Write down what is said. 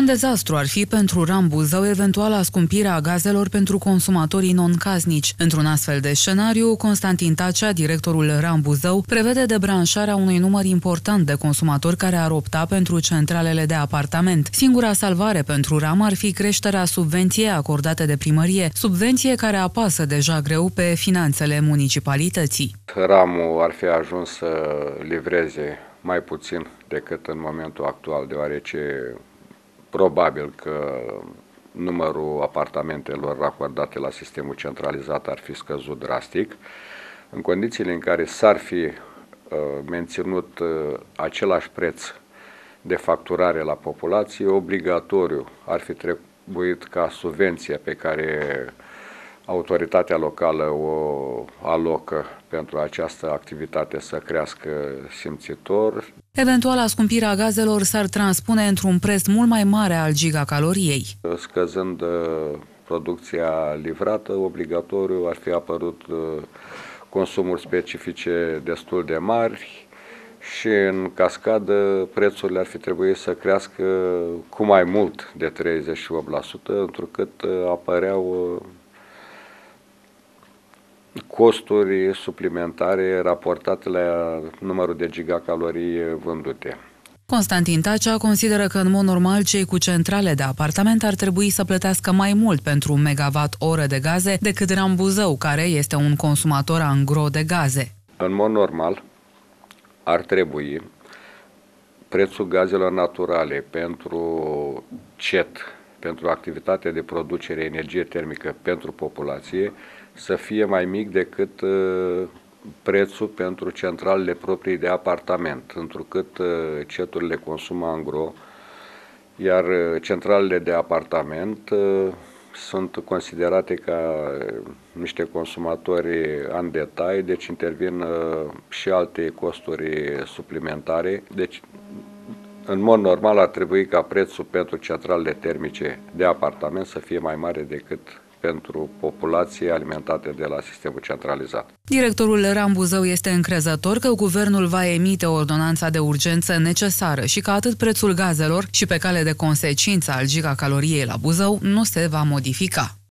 Un dezastru ar fi pentru RAM Buzău eventuala scumpire a gazelor pentru consumatorii non-casnici. Într-un astfel de scenariu, Constantin Tacea, directorul RAM Buzău, prevede debranșarea unui număr important de consumatori care ar opta pentru centralele de apartament. Singura salvare pentru RAM ar fi creșterea subvenției acordate de primărie, subvenție care apasă deja greu pe finanțele municipalității. RAM-ul ar fi ajuns să livreze mai puțin decât în momentul actual, deoarece probabil că numărul apartamentelor racordate la sistemul centralizat ar fi scăzut drastic. În condițiile în care s-ar fi menținut același preț de facturare la populație, obligatoriu ar fi trebuit ca subvenția pe care autoritatea locală o alocă pentru această activitate să crească simțitor. Eventuala scumpire a gazelor s-ar transpune într-un preț mult mai mare al gigacaloriei. Scăzând producția livrată, obligatoriu ar fi apărut consumuri specifice destul de mari și în cascadă prețurile ar fi trebuit să crească cu mai mult de 38%, întrucât apăreau costuri suplimentare raportate la numărul de gigacalorii vândute. Constantin Tacea consideră că în mod normal cei cu centrale de apartament ar trebui să plătească mai mult pentru un megawatt-oră de gaze decât RAM Buzău, care este un consumator angro de gaze. În mod normal ar trebui prețul gazelor naturale pentru CET, pentru activitatea de producere energie termică pentru populație, să fie mai mic decât prețul pentru centralele proprii de apartament, întrucât CET-urile consumă angro, iar centralele de apartament sunt considerate ca niște consumatori în detai, deci intervin și alte costuri suplimentare. Deci, în mod normal, ar trebui ca prețul pentru centralele termice de apartament să fie mai mare decât pentru populație alimentate de la sistemul centralizat. Directorul RAM Buzău este încrezător că guvernul va emite ordonanța de urgență necesară și că atât prețul gazelor și pe cale de consecință al gigacaloriei la Buzău nu se va modifica.